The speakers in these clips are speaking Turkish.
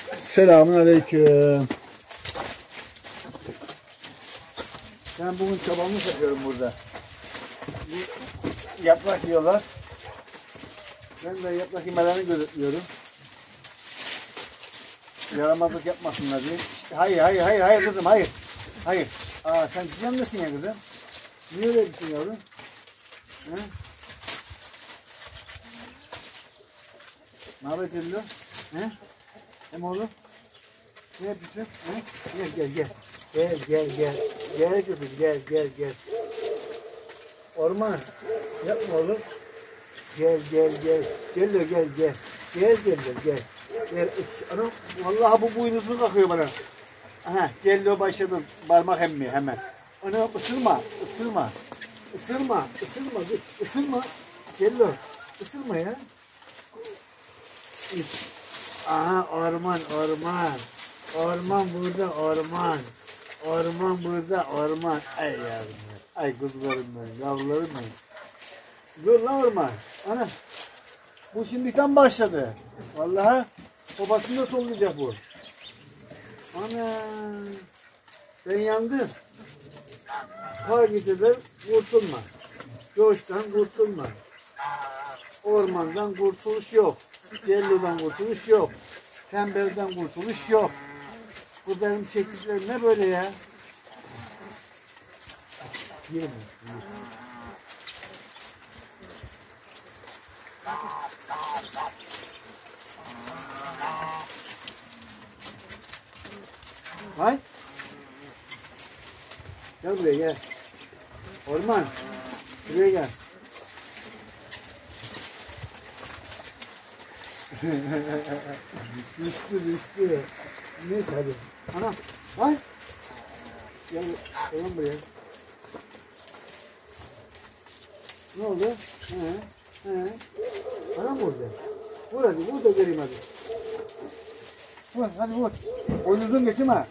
Selamünaleyküm. Ben bugün çobanlık yapıyorum burada. Yaprak yiyorlar. Ben de yaprak yemelerini gözetliyorum. Yaramazlık yapmasınlar diye. Hayır kızım, hayır. Hayır. Aa, sen cicem nesin ya kızım? Niye öyle yapıyorsun yavrum? He? Ne haber Celilo? He? Hem oğlum? Ne yapıyorsun? He? Gel. Gel kızım, gel. Orman. Yapma oğlum. Gel. Celilo gel. Gel. Anam, vallahi bu boynuzunu kakıyor bana. Aha, Celilo başladı. Parmak emmi hemen. Anam ısırma. Isırma. Celilo, ısırma ya. Aha, orman. Orman burada. Ay yavrum. Ay kuzularım benim, yavrularım benim. Dur lan orman. Ana. Bu şimdiden başladı. Vallahi babasını da sollayacak bu. Ana. Ben yandım. Hakikaten kurtulma. Coştan kurtulma. Ormandan kurtuluş yok. Cello'dan kurtuluş yok. Tembelden kurtuluş yok. Bu benim çektiklerim ne böyle ya? Yürü. Hay. Gel buraya gel. Orman. Buraya gel. Düştü. Neyse hadi. Anam. Hay. Gel buraya. Ne oldu? He. Anam vurdu. Vur da göreyim hadi. Hadi vur. Boynuzun geçim ha.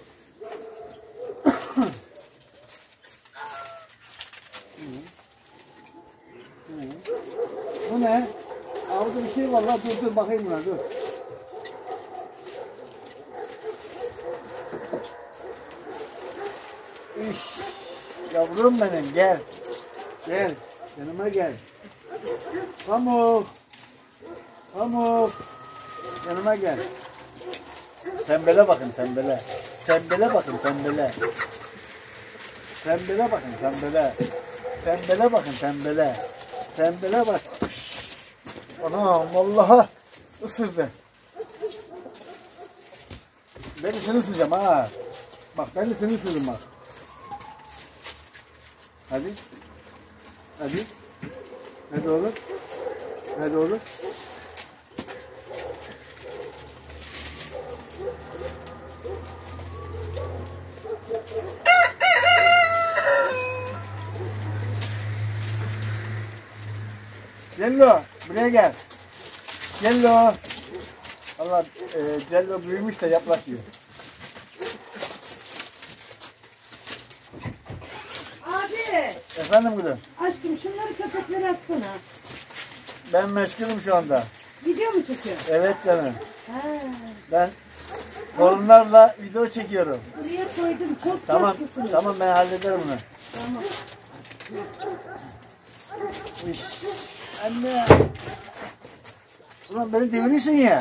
Bu ne? Burada bir şey var lan, dur bakayım buna, dur. Yavrum benim, gel. Yanıma gel. Pamuk. Yanıma gel. Tembele bakın, tembele. Tembele bakın. Tembele bak. Anam vallahi ısırdı. Ben de seni ısıracağım ha. Bak ben de seni ısırırım bak. Hadi oğlum. Cello, buraya gel. Cello. Allah, Cello büyümüş de yaprak yiyor. Abi. Efendim gülüm. Aşkım şunları köpeklere atsana. Ben meşgulüm şu anda. Video mu çekiyorsun? Evet canım. He. Ben torunlarla video çekiyorum. Buraya koydum, çok tatlısınız. Tamam ben hallederim bunu. Tamam. Anne. Ulan beni deviriyorsun ya.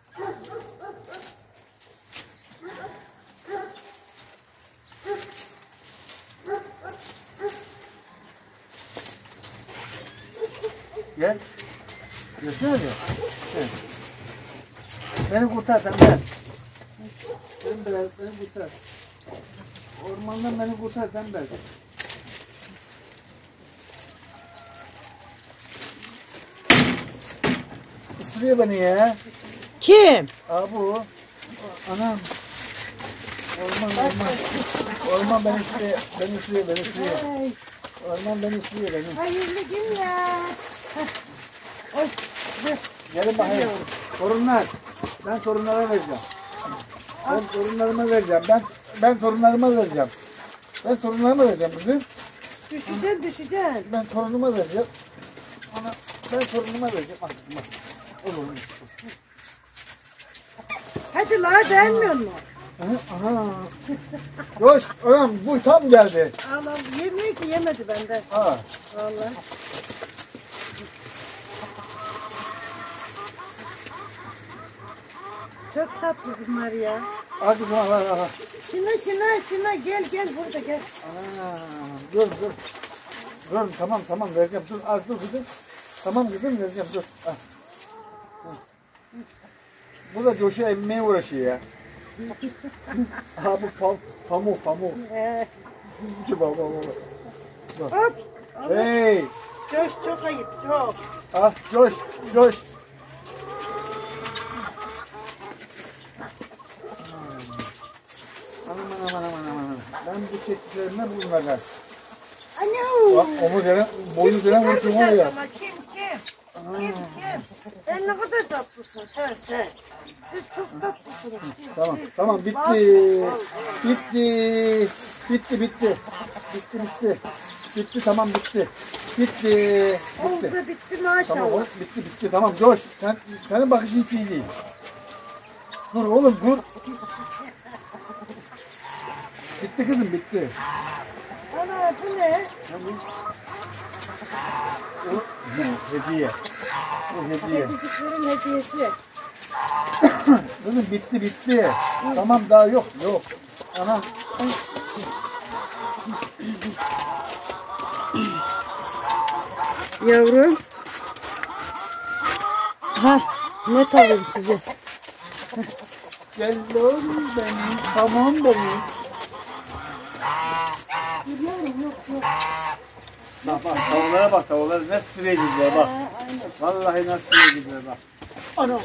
Gel. Gelsene hadi. Gel. Beni kurtar tembel. Beni kurtar. Ormandan beni kurtar tembel. Isırıyor beni ya. Kim? Bu. Anam. Orman beni ısırıyor. Orman beni ısırıyor benim. Hayırlı gün ya. Gelin bakayım. Torunlar. Ben torunlara vereceğim. Ben torunlarıma vereceğim kızım. Düşeceksin. Ben torunuma vereceğim. Ben torunuma vereceğim. Bak kızım bak. Olur. Hadi la beğenmiyor musun? Aha. Coş, anam bu tam geldi. Allah'ım yemiyor ki yemedi benden. Ha. Vallahi. Çok tatlı bunlar ya. Hadi bak. Şuna gel burada gel. Dur. Dur tamam vereceğim. Dur az dur kızım. Tamam kızım vereceğim dur. Ah. Bu da coşuya emmeye uğraşıyor ya. Bu pamuk. Bak. Hop. Hey. Coş çok ayıp çok. Ah coş. Aman. Ben bu çektiklerimden bunlardan. Anam. Bak omuz veren, boynu veren vursun var ya. Kim? Sen ne kadar tatlısın sen. Siz çok tatlısınız. Tamam bitti. Bitti tamam bitti. Bitti. Oldu bitti maşallah. Tamam bitti tamam Coş. Senin bakışın hiç iyi değil. Dur oğlum dur. Bitti kızım bitti. Ana bu ne? Hediye. Bu hediye. Kediciklerin hediyesi. Kızım bitti. Tamam daha yok. Ana. Yavrum. Ha, net alayım size. Gel oğlum benim. Tamam benim. Bak tavuklara nasıl sıraya girdiler bak. Vallahi nasıl sıraya girdiler bak. Ana.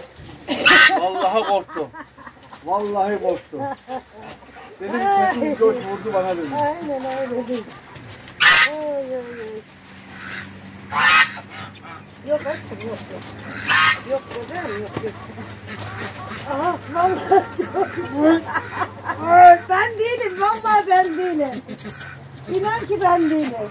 Vallahi korktum. Dedim kesin Coş vurdu bana dedim. Aynen öyle. Oy. Yok aşkım yok. Yok bebeğim yok. Aha vallahi çok güzel. Ben değilim vallahi ben değilim. İnan ki ben değilim.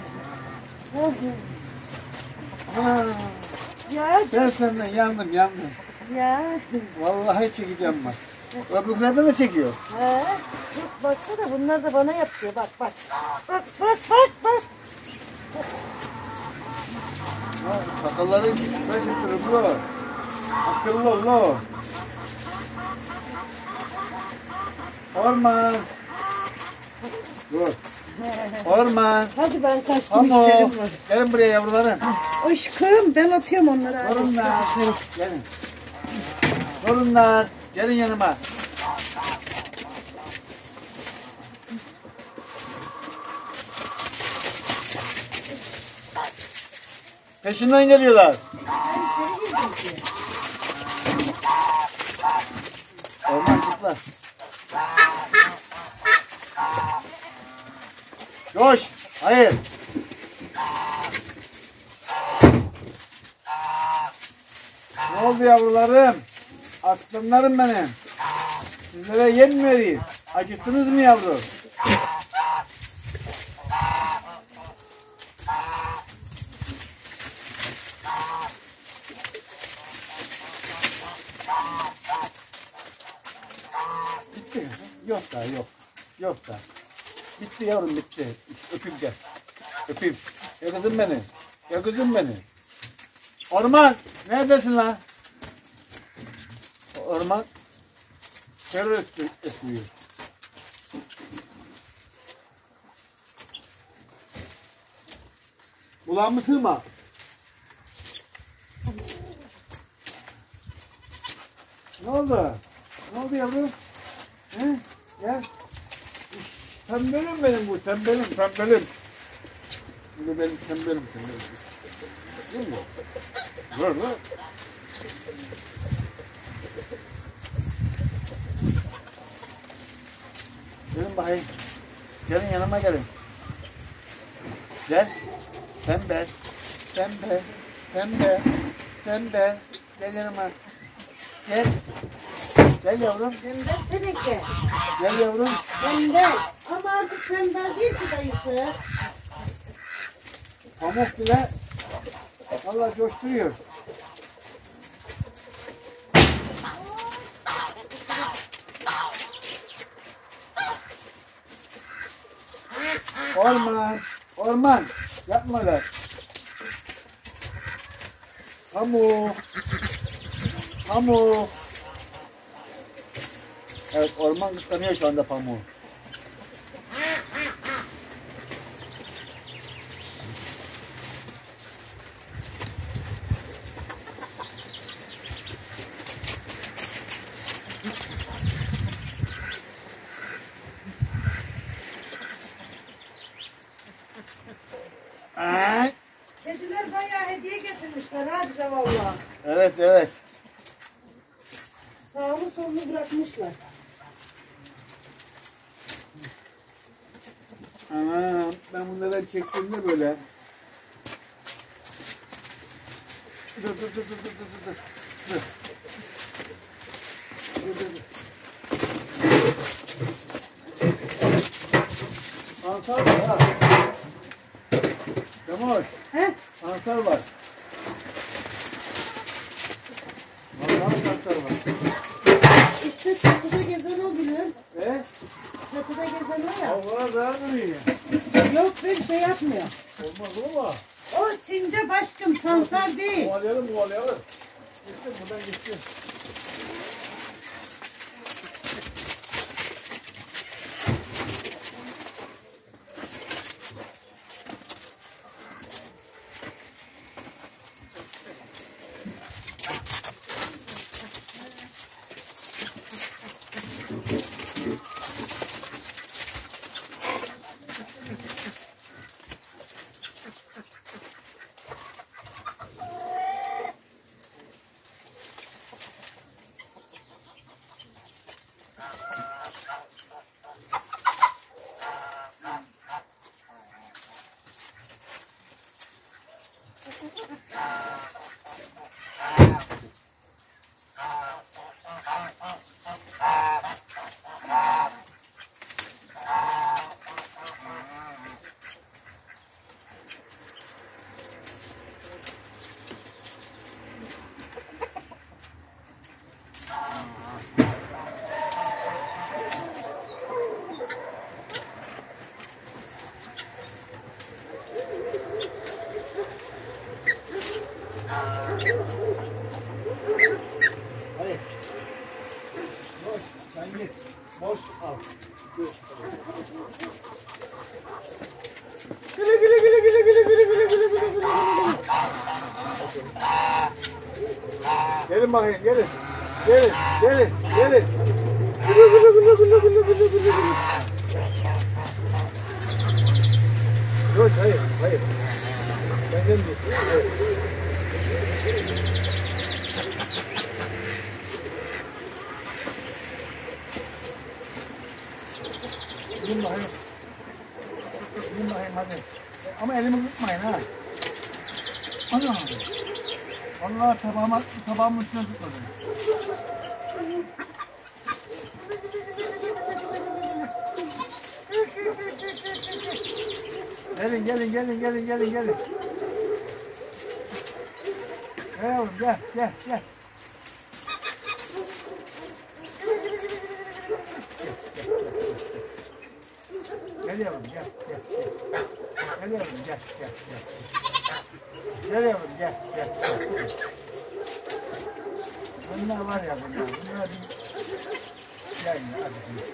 Ya Ben senden yandım. ya. Vallahi çekeceğim bak. Öbürlerden de çekiyor. Baksana bunlar da bana yapıyor bak. Bak. Sakalları kaşıtırım bu. Akıllı ol lo. Orman. Dur. Orman. Hadi ben kaçtım Amo. işlerim var. Gelin buraya yavrularım. Aşkım ben atıyorum onları. Torunlar. Gelin. Torunlar. Gelin yanıma. Peşinden geliyorlar. Ormancıklar. Coş. Hayır. Ne oldu yavrularım? Aslanlarım benim. Sizlere yem mi vereyim? Acıktınız mı yavrum? Bitti mi? Yok daha yok. Yok daha. Bitti yavrum bitti. Öpeyim gel. Öpeyim. Ya kızım benim. Ya kızım benim. Orman. Neredesin lan? Orman. Terör esiyor. Kulağımı sığma. Ne oldu? Ne oldu yavrum? He? Gel. Tembelim benim bu, tembelim. Bu da benim tembelim. Değil mi? Ver. Gelin bakayım. Gelin yanıma gelin. Gel. Pembe. Gel yanıma. Gel. Gel yavrum. Tembel teneke. Gel yavrum. Tembel. Ama artık tembel değil ki dayısı. Pamuk bile vallahi coşturuyor. Orman. Orman. Yapmalar. Pamuk. Pamuk. Evet, orman kıskanıyor şu anda pamuğu. Kediler bayağı hediye getirmişler ha bize valla. Evet, evet. Sağını solunu bırakmışlar. Anam, ben bunları çektiğimde böyle. Dur. Ansar var ha. Kemal. He? Ansar var. Vallahi ansar var. İşte çatıda gezen o gülüm. Çatıda gezen o ya. Allah'a zarar veriyor. Yok bir şey yapmıyor. Olmaz ama. O since başkım, sansar değil. Kovalayalım. Gitsin buradan gitsin. Hadi. Boş. Sen git. Boş al. Güle. Gelin bakayım, gelin. Gelin. Güle. Boş, hayır. Ben geldim. Evet. Gidin bakayım hadi. Ama elimi tutmayın ha. Ana. Allah tabağımın üstüne tutmadım. Gelin. Gel oğlum gel. Gel yavrum gel. Bunlar var ya bunlar. Bunlar bir yayın hadi.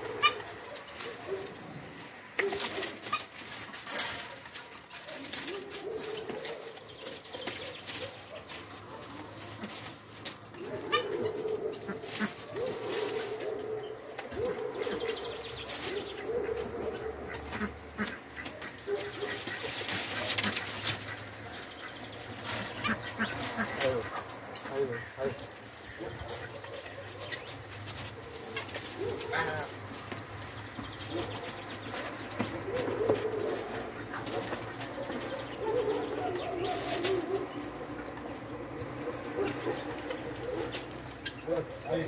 Hayır. Hayır.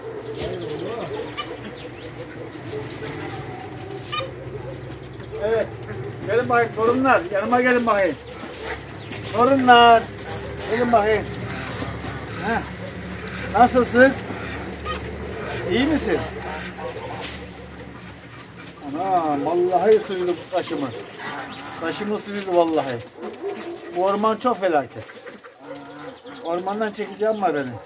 Evet. Gelin bakayım torunlar. Yanıma gelin bakayım. Torunlar. Gelin bakayım. Heh. Nasılsınız? İyi misin? Ana vallahi ısırdı kaşımı. Kaşımı ısırdı vallahi. Bu orman çok felaket. Ormandan çekeceğim var benim.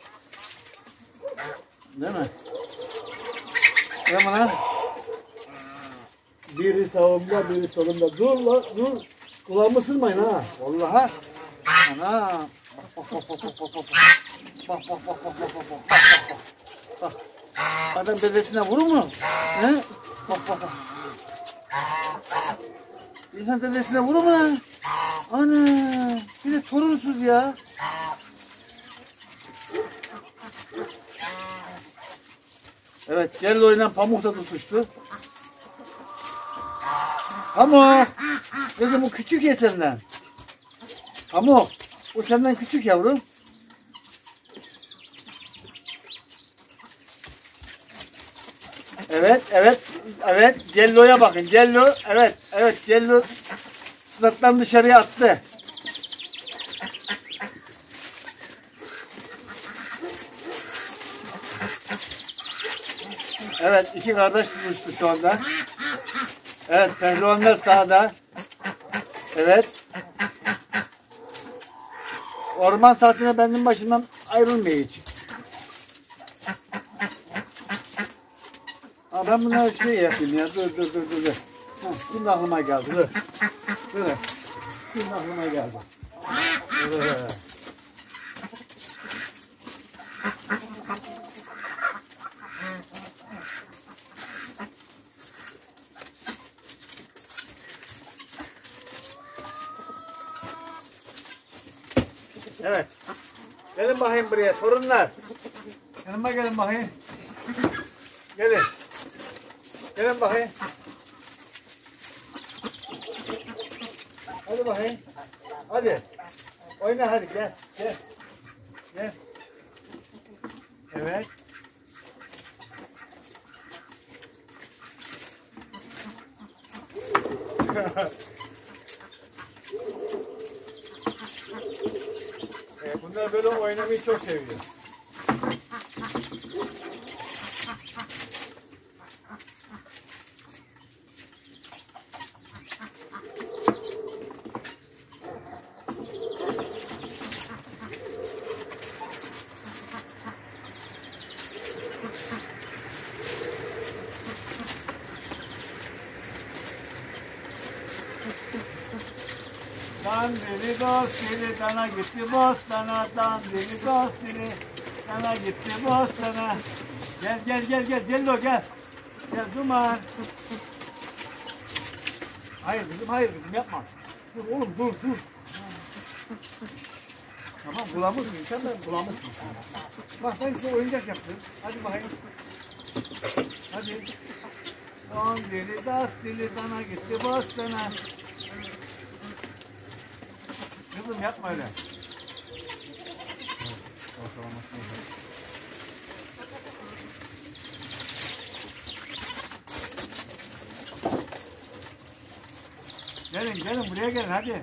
Değil mi? Değil mi lan? Biri sağımda, biri solumda. Dur lan, dur. Kulağımı ısırmayın ha. Vallahi. Ana. Bak bak bak bak bak bak. Bak bak bak bak bak bak bak. Bak. Adam dedesine vurur mu? He? Bak bak bak. İnsan dedesine vurur mu lan? Ana. Bir de torunsuz ya. Evet, gel oynayan Pamuk da tutuştu. Pamuk. Kızım bu küçük ya senden. Pamuk. Bu senden küçük yavrum. Evet, evet, evet. Cello'ya bakın. Cello, evet, evet. Cello stat'tan dışarıya attı. Evet, iki kardeş tutuştu şu anda. Evet, pehlivanlar sağda. Evet. Orman saatine benim başımdan ayrılmıyor hiç. Ha, ben bunlara şey yapayım ya. Dur. Ha, şimdi aklıma geldi. Dur. Şimdi aklıma geldi. Dur. Evet. Gelin bakayım buraya torunlar. Yanıma gelin bakayım. Gelin. Gelin bakayım. Hadi bakayım. Hadi. Oyna hadi gel. Gel. Evet. Bunlar böyle oynamayı çok seviyor. Dandiri dostiri dana gitti bostana, dandiri dostiri dana gitti bostana. Gel Cello gel. Gel Duman. Hayır kızım yapma. Dur oğlum dur. Tamam bulamızsın sen de bulamızsın. Bak ben size oyuncak yaptım. Hadi bakayım. Hadi. Dandiri dostiri dana gitti bostana. Kızım yapma öyle. Gelin buraya gelin hadi.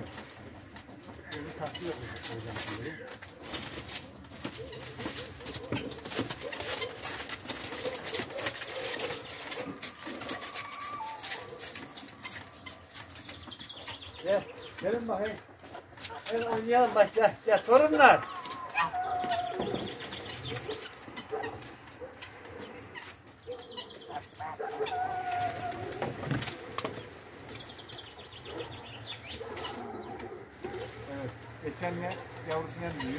Gelin bakayım. Gel oynayalım bak gel torunlar. Evet, geçenle yavrusundan büyüyor.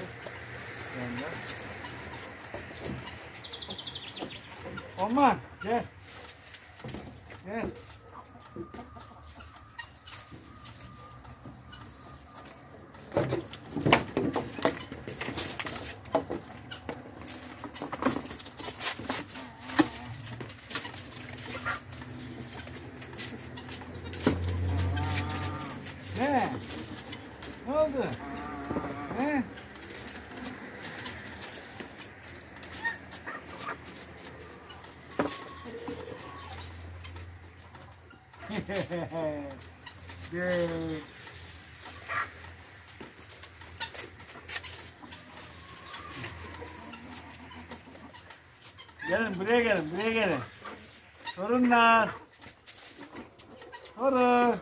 Orman gel. Ne? Ne oldu? Ne? Gel. Gelin buraya gelin. Torunlar. Torun.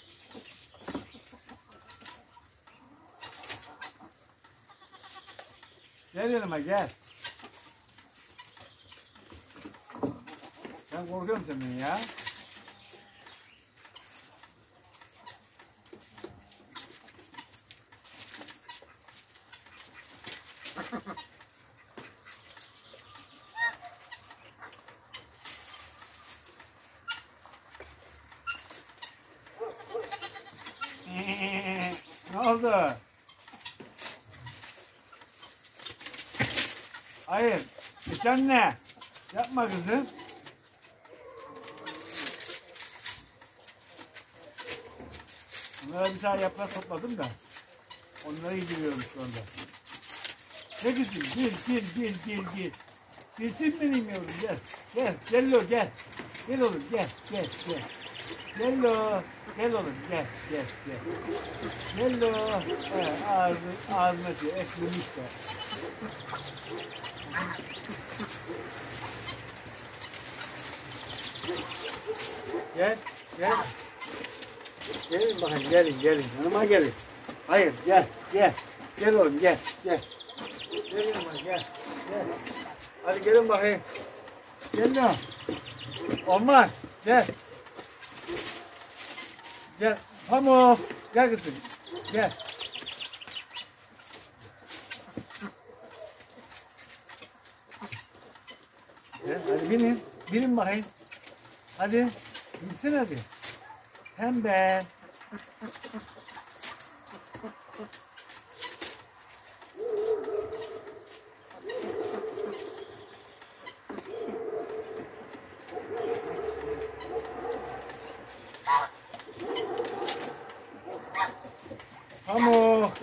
Gel yanıma gel. Ben korkuyorum senden ya. Ne oldu? Hayır. Hiç anne. Yapma kızım. Bunlara bir tane yaprak topladım da. Onları yediriyorum şu anda. Ne güzel. Gel. Gülsün benim yavrum gel. Gel lo gel. Gel oğlum gel. Gel lo. Gel oğlum gel. Gel lo. Ağzına şey esnemiş de. Gel. Gelin bakın gelin. Yanıma gelin. Hayır gel. Gel oğlum gel. Gel yanıma gel. Hadi gelin bakayım. Gel lan. Olmaz. Gel. Pamuk. Gel kızım. Gel. Hadi binin. Binin bakayım. Hadi. Binsin hadi. Pembe. Pamuk.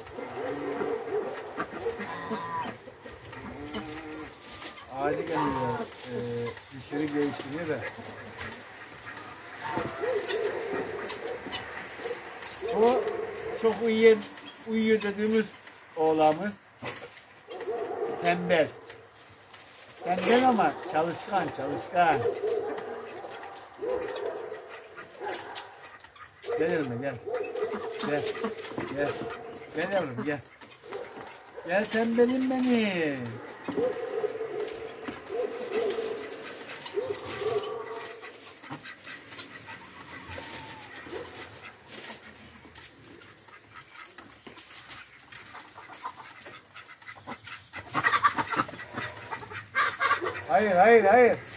Ağacı kendine dişleri geliştiriyor da. Bu çok uyuyor dediğimiz oğlağımız. Tembel. Tembel ama çalışkan. Gel yanıma gel. Gel yavrum gel. Gel tembelim benim. Hayır.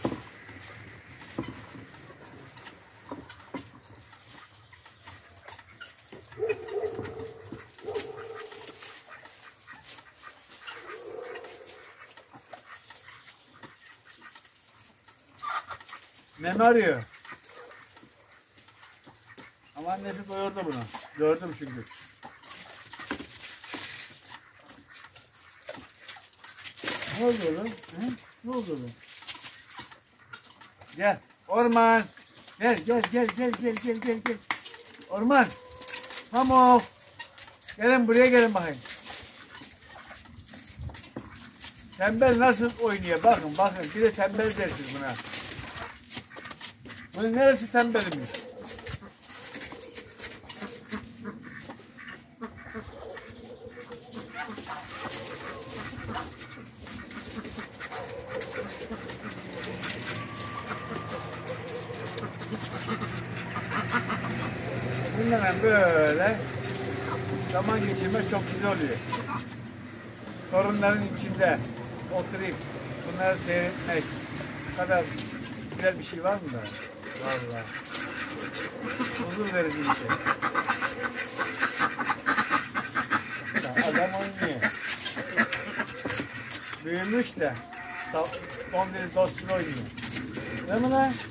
Meme arıyor. Ama annesi doyurdu bunu. Gördüm çünkü. Ne oldu oğlum? Ne oldu oğlum? Gel. Orman. Gel. Orman. Pamuk. Buraya gelin bakayım. Tembel nasıl oynuyor? Bakın. Bir de tembel dersiniz buna. Bunun neresi tembelimmiş? Bununla böyle zaman geçirmek çok güzel oluyor. Torunların içinde oturup bunları seyretmek kadar güzel bir şey var mı da? Vallahi. Huzur verici bir şey. Adam oynuyor. Büyümüş de son bir dostunu oynuyor. Değil mi lan?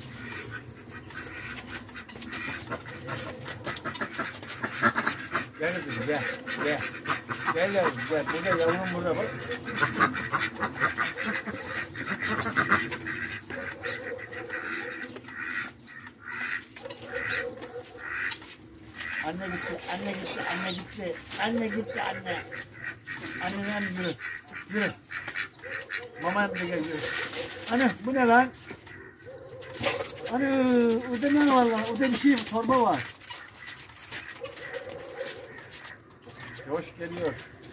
Gel kızım gel. Gel yavrum gel. Burada yavrum burada bak. Anne gitti. Anne yürü. Mama da gel yürü. Anne bu ne lan? Anne Orada ne var lan? Orada bir şey, torba var. Coş geliyor.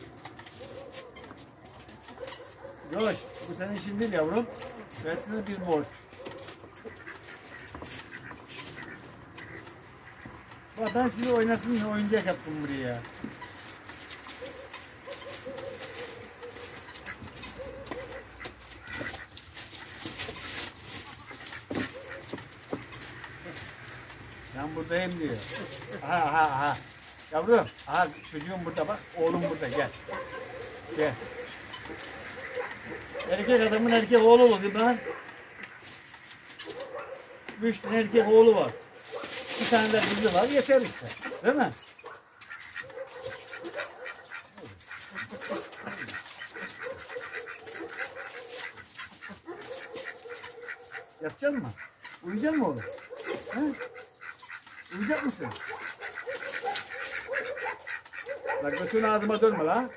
Coş, bu senin işin değil yavrum. Ben size bir borç. Bak ben sizi oynasın diye oyuncak yaptım buraya. Ben buradayım diyor. Aha. Yavrum, aha çocuğum burada bak, oğlum burada, gel. Gel. Erkek adamın erkek oğlu olur değil mi lan? 3 tane erkek oğlu var. Bir tane de kızı var, yeter işte. Değil mi? Yatacak mı? Uyuyacak mı oğlum? He? Uyuyacak mısın? Bak bütün ağzıma dönme lan.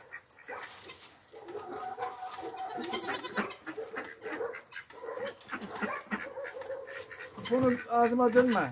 Bunu ağzıma dönme.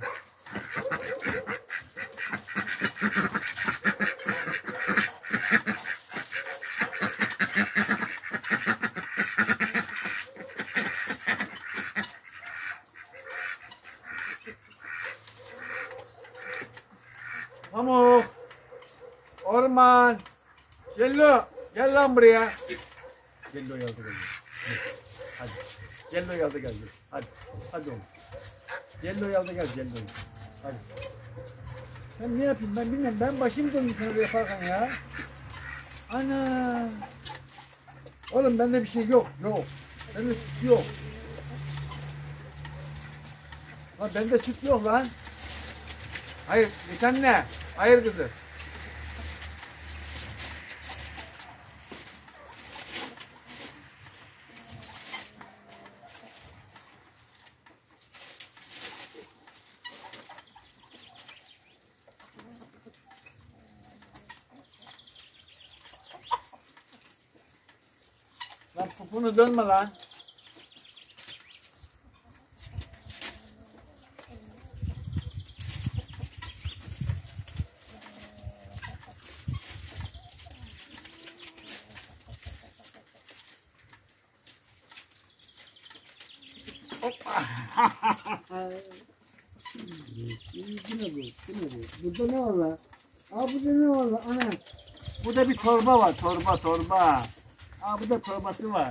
Pamuk. Orman. Cello. Gel lan buraya. Cello geldi geldi. Hadi. Cello geldi geldi. Hadi. Hadi oğlum. Cello geldi gel Cello. Hadi. Ben ne yapayım ben bilmiyorum. Ben başım döndü sana böyle yaparken ya. Ana. Oğlum bende bir şey yok. Yok. Bende süt yok. Lan bende süt yok lan. Hayır. Sen ne? Hayır kızım. Lan pupunu dönme lan. Hoppa. Bu ne bu? Burada ne var lan? Aa burada ne var lan? Ana. Burada bir torba var. Torba. Aa burada torbası var.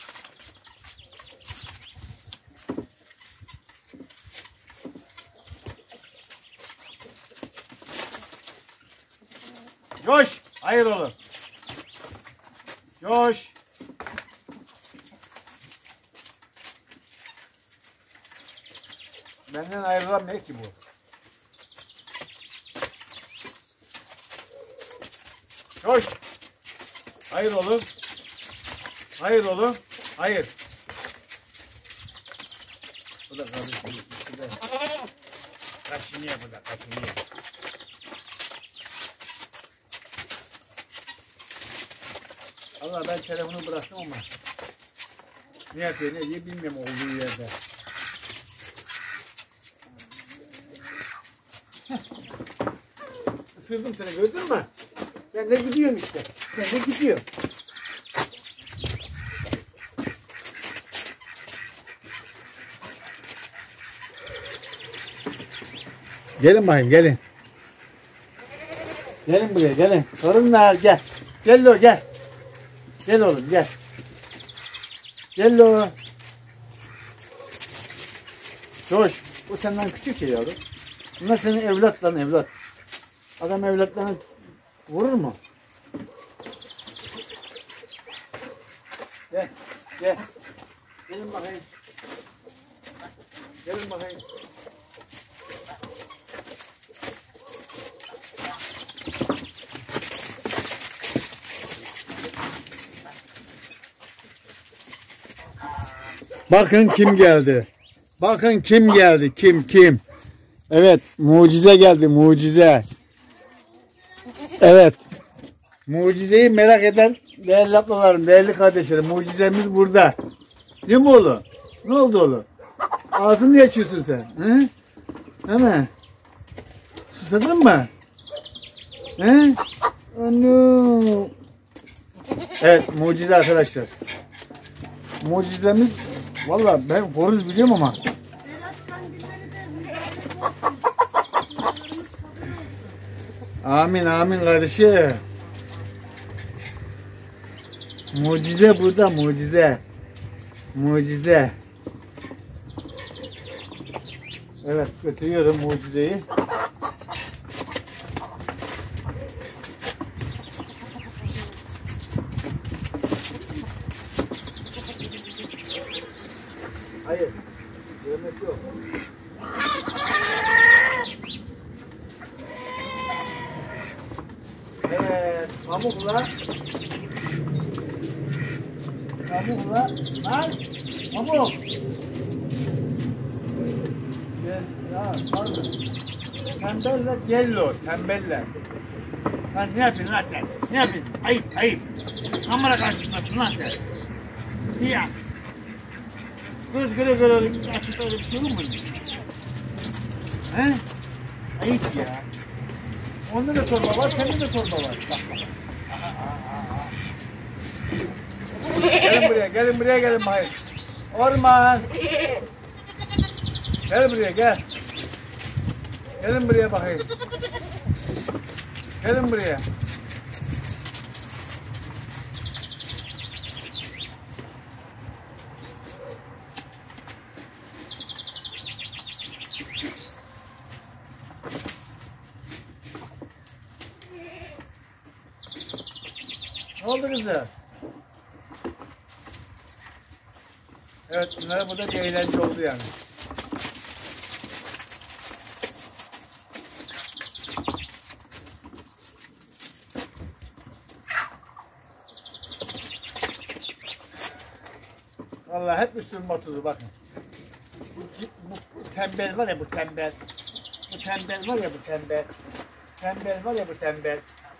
Coş. Hayır oğlum. Coş. Benden ayrılamıyor ki bu. Coş. Hayır oğlum. Hayır oğlum. Hayır. Bu da kardeşim. Bu da kaşınıyor bu da kaşınıyor. Allah ben telefonu bıraktım ama ne yapıyor ne diye bilmiyorum olduğu yerde. Isırdım seni gördün mü? Ben de gidiyorum işte. Ben de gidiyorum. Gelin bakayım gelin. Gelin buraya gelin. Torunlar gel. Gel gel. Gel oğlum gel. Gel oğlum. Coş. Bu senden küçük ya yavrum. Bunlar senin evlat lan evlat. Adam evlatlarını vurur mu? Gel. Gel. Gelin bakayım. Gelin bakayım. Bakın kim geldi. Bakın kim geldi. Kim. Evet. Mucize geldi. Mucize. Evet. Mucizeyi merak eden değerli ablalarım, değerli kardeşlerim. Mucizemiz burada. Değil mi oğlum? Ne oldu oğlum? Ağzını niye açıyorsun sen? Hı? Değil mi? Susadın mı? He? Anam. Evet, mucize arkadaşlar. Mucizemiz, vallahi ben horoz biliyorum ama. Amin amin kardeşim. Mucize burada, mucize. Mucize. Evet, götürüyorum mucizeyi. Hayır, yemek yok. Evet, pamukla. Pamukla. Lan, pamuk. Ya, pardon. Tembelle cello, tembelle. Lan ne yapıyorsun lan sen? Ne yapıyorsun? Ayıp, ayıp. Kamera karşısındasın lan sen. Ya. Göz göre göre açıkta öyle bir şey olur mu? He? Ayıp ya. Onda da torba var, sende de torba var. Bak bak. Gelin buraya, gelin bakayım. Orman. Gel buraya, gel. Gelin buraya bakayım. Gelin buraya. Ne oldu kızım? Evet, bunlara burada bir eğlence oldu yani. Vallahi hep üstüm batırdı bakın. Bu tembel var ya, bu tembel. Bu tembel var ya, bu tembel. Tembel var ya, bu tembel.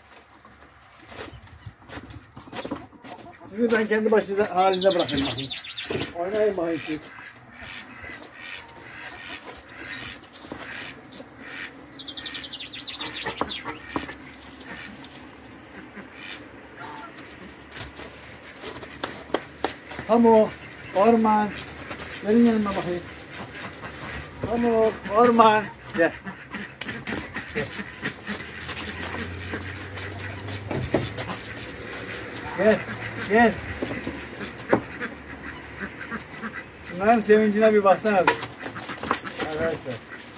Sizi ben kendi başınıza halinize bırakayım bakayım. Oynayın bakayım siz. Pamuk, orman. Gelin yanıma bakayım. Pamuk, orman. Gel. Gel. Gel. Şunların sevincine bir baksana. Arkadaşlar.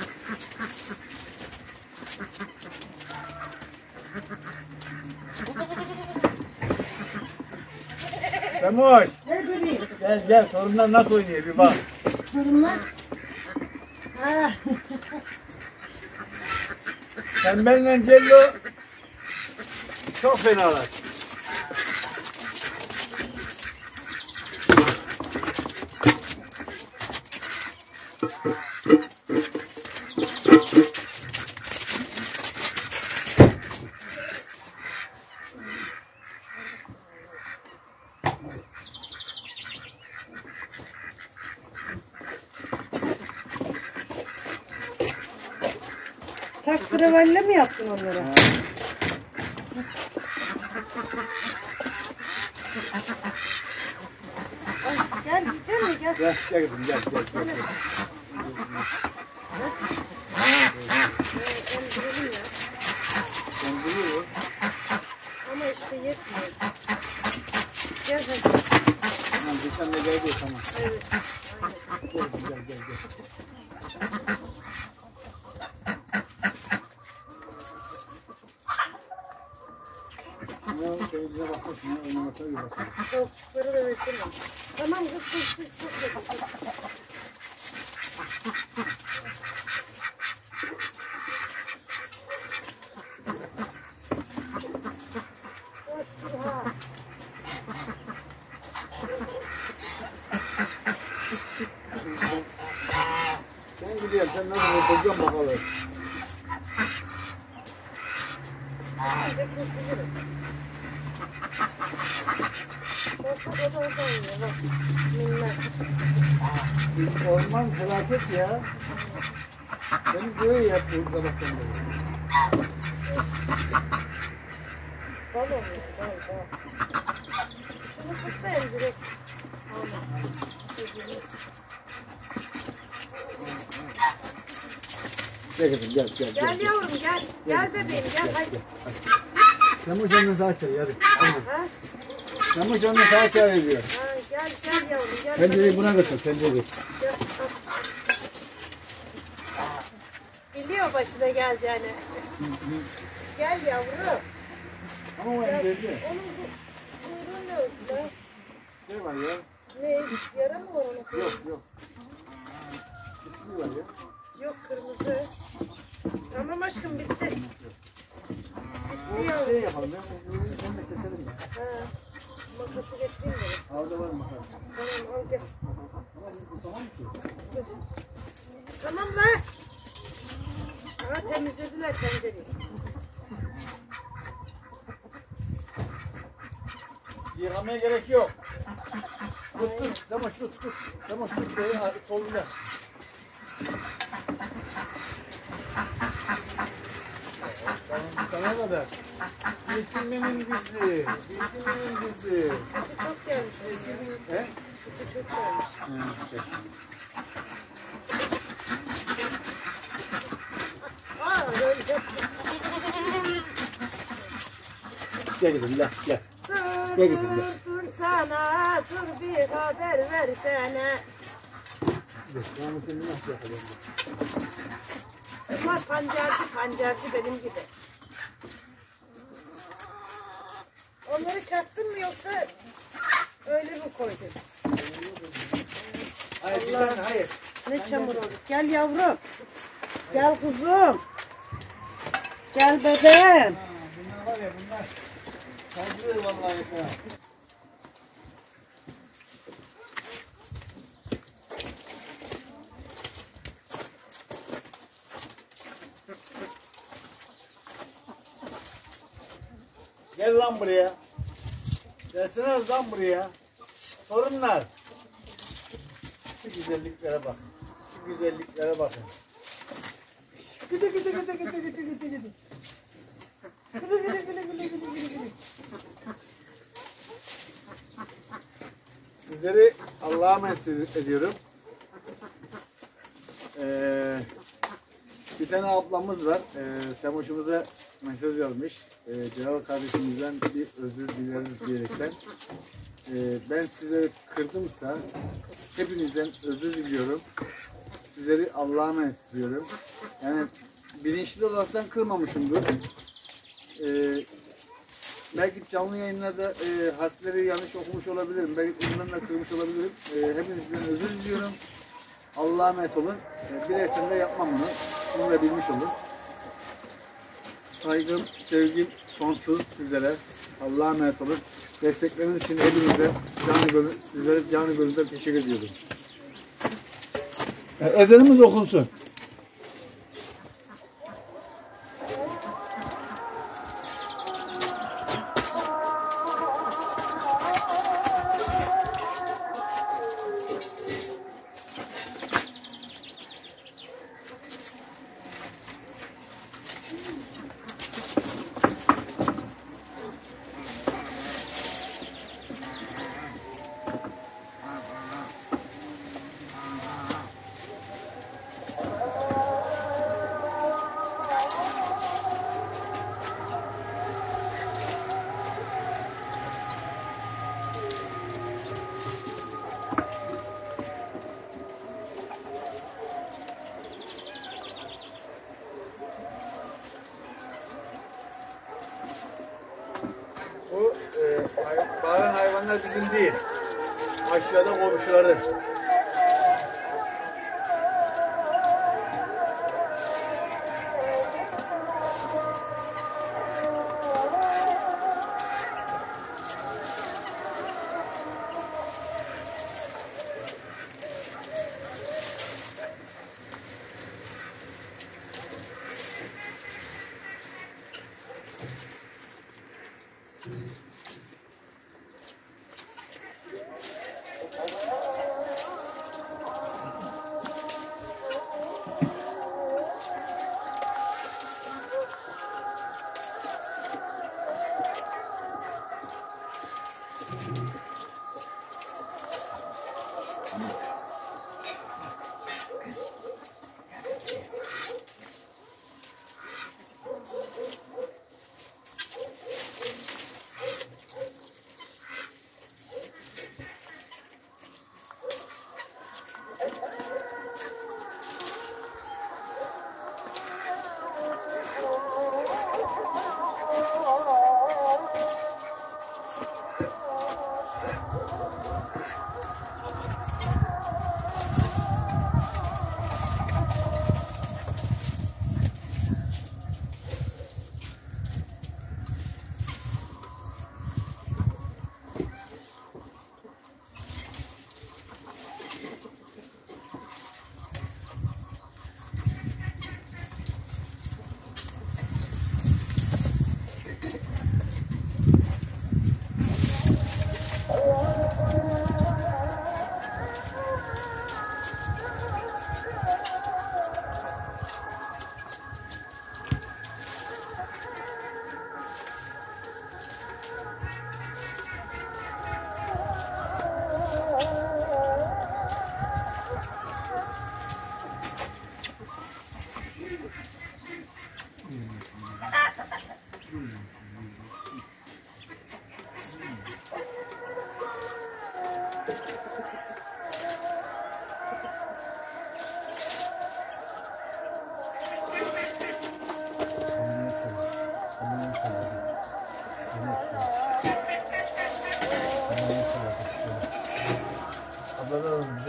Semoş. Gel bebeğim. Gel gel, torunlar nasıl oynuyor bir bak. Sorunlar. Ha. Tembelle cello çok fenalar. Taktıravalle mi yaptın onları? Ay, gel diyeceğim mi? Gel. Gel gel kızım, gel gel gel. Öldürelim ya. Döndürüyor. Ama işte yetmiyor. Gel hadi. Tamam, geçen de geldi, tamam. Evet. Gel gel gel gel. Ama seyircine bakmasın ya, oynamasına bir bakalım. Tavukları da versene. Tamam kız. Sen gidiyorsun, sen nasıl yapacaksın bakalım. Orman felaket ya. Benim böyle yapıyorum sabahtan beri. Bal oluyor. Bal. Şunu kutlayayım direkt. Gel kızım gel. Gel yavrum gel. Gel bebeğim gel. Hadi. Yamuş onu sağa çevir hadi. Tamam. Ha? Yamuş onu sağa çeviriyor. Ha, gel yavrum gel. Tencereyi buna götür tencereyi. Gel, al. Biliyor başına geleceğini. Gel yavrum. Ama o Gel. evde. Onun kuyruğu ne öyle? Ne var ya? Ne? Yara mı var onun kuyruğu? Yok. İsmi var ya. Yok kırmızı. Tamam aşkım bitti. Bitti O yavrum. şey yapalım ya. Onu da keselim ya. Ha. Makası getireyim mi? Orada var mı? Tamam al gel. Ama bu tamam ki. Tamam la. Aha temizlediler tencereyi. Yıkamaya gerek yok. Tut. Samaş tut. Samaş tut. Böyle solunda. Sana kadar. Yesinmenin dizi. Sütü çok gelmiş. He? Sütü çok gelmiş. Aa öyle. Gel kızım gel. Gel kızım, gel. Dur sana, dur bir haber versene. Yani seni nasıl yapalım? Ama pancarcı benim gibi. Onları çaktın mı yoksa öyle mi koydun? Hayır bir tane hayır. Ne çamur oldu. Gel yavrum. Gel kuzum. Gel bebeğim. Bunlar var ya bunlar. Saldırıyor vallahi sana. Gel lan buraya. Gelsene lan buraya. Şşt, torunlar. Şu güzelliklere bak. Şu güzelliklere bakın. Gıdı. Sizleri Allah'a emanet ediyorum. Bir tane ablamız var. Semoş'umuza mesaj yazmış. Celal kardeşimizden bir özür dileriz diyerekten. Ben sizleri kırdımsa hepinizden özür diliyorum. Sizleri Allah'a emanet ediyorum. Yani bilinçli olaraktan kırmamışımdır. Belki canlı yayınlarda harfleri yanlış okumuş olabilirim. Belki bundan da kırmış olabilirim. Hepinizden özür diliyorum. Allah'a emanet olun. Bilersen de yapmam bunu. Bunu da bilmiş olun. Saygım, sevgim sonsuz sizlere. Allah'a emanet olun. Destekleriniz için hepinize sizlere canı gönülden teşekkür ediyorum. Ezanımız okunsun. Bu bağıran hayvanlar bizim değil. Aşağıda komşuları.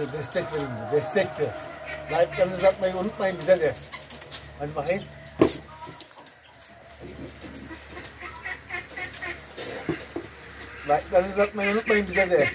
destek verin bize. Destek de. Like'larınızı atmayı unutmayın bize de. Hadi bakayım. Like'larınızı atmayı unutmayın bize de.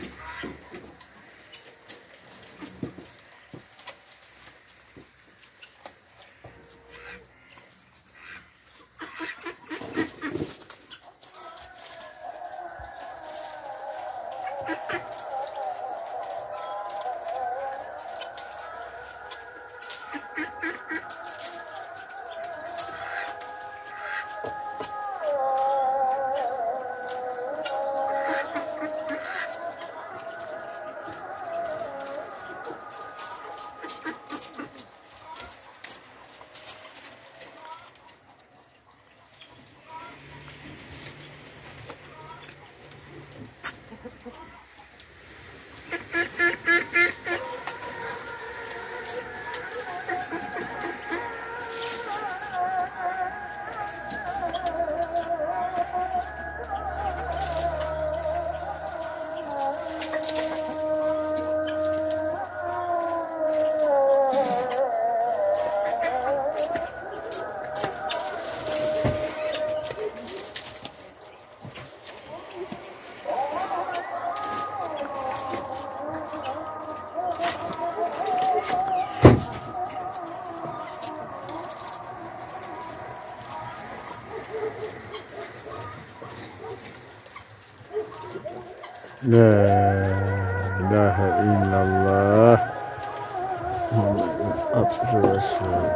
La ilahe illallah Muhammedun abdühü ve resulühü.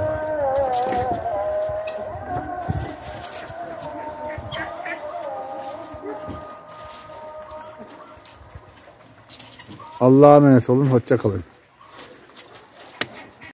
Allah'a emanet olun. Hoşça kalın.